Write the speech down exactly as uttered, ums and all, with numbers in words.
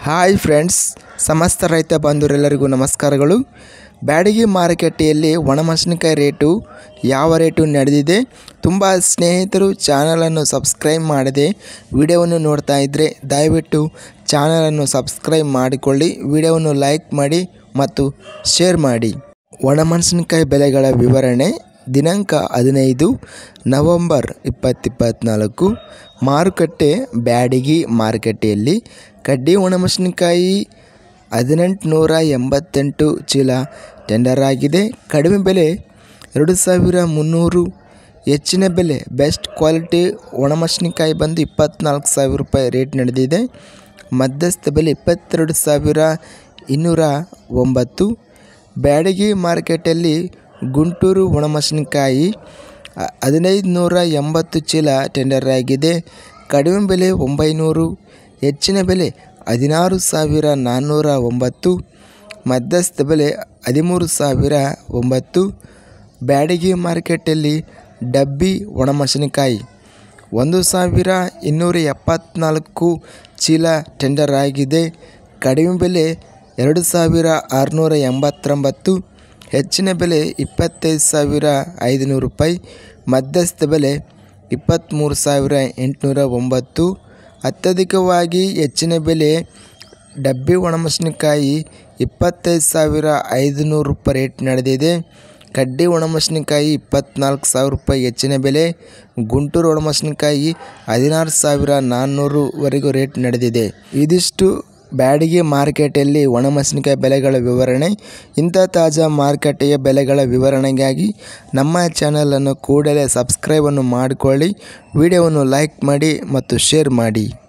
Hi friends, ಸಮಸ್ತ ರೈತ ಬಂಧುರೆಲ್ಲರಿಗೂ ನಮಸ್ಕಾರಗಳು. ಬ್ಯಾಡಗಿ ಮಾರುಕಟ್ಟೆಯಲ್ಲಿ ಒಣಮೆಣಸಿನಕಾಯಿ ರೇಟು ಯಾವ ರೇಟು ನಡೆದಿದೆ? ತುಂಬ ಸ್ನೇಹಿತರು ಚಾನಲನ್ನು ಸಬ್ಸ್ಕ್ರೈಬ್ ಮಾಡದೆ ವಿಡಿಯೋವನ್ನು ನೋಡ್ತಾ ಇದ್ದರೆ ದಯವಿಟ್ಟು ಚಾನಲನ್ನು ಸಬ್ಸ್ಕ್ರೈಬ್ ಮಾಡಿಕೊಳ್ಳಿ, ವಿಡಿಯೋವನ್ನು ಲೈಕ್ ಮಾಡಿ ಮತ್ತು ಶೇರ್ ಮಾಡಿ. ಒಣಮೆಣಸಿನಕಾಯಿ ಬೆಲೆಗಳ ವಿವರಣೆ. ದಿನಾಂಕ ಹದಿನೈದು ನವಂಬರ್ ಇಪ್ಪತ್ತು ಇಪ್ಪತ್ತ್ನಾಲ್ಕು. ಮಾರುಕಟ್ಟೆ ಬ್ಯಾಡಗಿ ಮಾರುಕಟ್ಟೆಯಲ್ಲಿ ಕಡ್ಡಿ ಒಣಮೆಣಸಿನಕಾಯಿ ಹದಿನೆಂಟು ನೂರ ಎಂಬತ್ತೆಂಟು ಚೀಲ ಟೆಂಡರ್ ಆಗಿದೆ. ಕಡಿಮೆ ಬೆಲೆ ಎರಡು ಸಾವಿರ ಮುನ್ನೂರು, ಹೆಚ್ಚಿನ ಬೆಲೆ ಬೆಸ್ಟ್ ಕ್ವಾಲಿಟಿ ಒಣಮೆಣಸಿನಕಾಯಿ ಬಂದು ಇಪ್ಪತ್ತ್ನಾಲ್ಕು ಸಾವಿರ ರೂಪಾಯಿ ರೇಟ್ ನಡೆದಿದೆ. ಮಧ್ಯಸ್ಥ ಬೆಲೆ ಇಪ್ಪತ್ತೆರಡು ಸಾವಿರ ಇನ್ನೂರ ಒಂಬತ್ತು. ಬ್ಯಾಡಗಿ ಮಾರ್ಕೆಟಲ್ಲಿ ಗುಂಟೂರು ಒಣಮೆಣಸಿನಕಾಯಿ ಹದಿನೈದು ನೂರ ಎಂಬತ್ತು ಚೀಲ ಟೆಂಡರ್ ಆಗಿದೆ. ಕಡಿಮೆ ಬೆಲೆ ಒಂಬೈನೂರು, ಹೆಚ್ಚಿನ ಬೆಲೆ ಹದಿನಾರು ಸಾವಿರ ನಾನ್ನೂರ ಒಂಬತ್ತು, ಮಧ್ಯಸ್ಥ ಬೆಲೆ ಹದಿಮೂರು ಸಾವಿರ ಒಂಬತ್ತು. ಬ್ಯಾಡಗಿ ಮಾರ್ಕೆಟಲ್ಲಿ ಡಬ್ಬಿ ಒಣಮೆಣಸಿನಕಾಯಿ ಒಂದು ಸಾವಿರ ಇನ್ನೂರ ಎಪ್ಪತ್ತ್ನಾಲ್ಕು ಚೀಲ ಟೆಂಡರ್ ಆಗಿದೆ. ಕಡಿಮೆ ಬೆಲೆ ಎರಡು ಸಾವಿರ ಆರುನೂರ ಎಂಬತ್ತೊಂಬತ್ತು, ಹೆಚ್ಚಿನ ಬೆಲೆ ಇಪ್ಪತ್ತೈದು ಸಾವಿರ ಐದುನೂರು ರೂಪಾಯಿ, ಮಧ್ಯಸ್ಥ ಬೆಲೆ ಇಪ್ಪತ್ತ್ಮೂರು ಸಾವಿರ ಎಂಟುನೂರ ಒಂಬತ್ತು. ಅತ್ಯಧಿಕವಾಗಿ ಹೆಚ್ಚಿನ ಬೆಲೆ ಡಬ್ಬಿ ಒಣಮೆಣಸಿನಕಾಯಿ ಇಪ್ಪತ್ತೈದು ಸಾವಿರ ಐದುನೂರು ರೂಪಾಯಿ ರೇಟ್ ನಡೆದಿದೆ. ಕಡ್ಡಿ ಒಣಮೆಣಸಿನಕಾಯಿ ಇಪ್ಪತ್ತ್ನಾಲ್ಕು ಸಾವಿರ ರೂಪಾಯಿ ಹೆಚ್ಚಿನ ಬೆಲೆ. ಗುಂಟೂರು ಒಣಮೆಣಸಿನಕಾಯಿ ಹದಿನಾರು ಸಾವಿರ ನಾನ್ನೂರುವರೆಗೂ ರೇಟ್ ನಡೆದಿದೆ. ಇದಿಷ್ಟು ಬ್ಯಾಡಗಿ ಮಾರುಕಟ್ಟೆಯಲ್ಲಿ ಒಣಮೆಣಸಿನಕಾಯಿ ಬೆಲೆಗಳ ವಿವರಣೆ. ಇಂಥ ತಾಜಾ ಮಾರುಕಟ್ಟೆಯ ಬೆಲೆಗಳ ವಿವರಣೆಗಾಗಿ ನಮ್ಮ ಚಾನಲನ್ನು ಕೂಡಲೇ ಸಬ್ಸ್ಕ್ರೈಬನ್ನು ಮಾಡಿಕೊಳ್ಳಿ, ವಿಡಿಯೋವನ್ನು ಲೈಕ್ ಮಾಡಿ ಮತ್ತು ಶೇರ್ ಮಾಡಿ.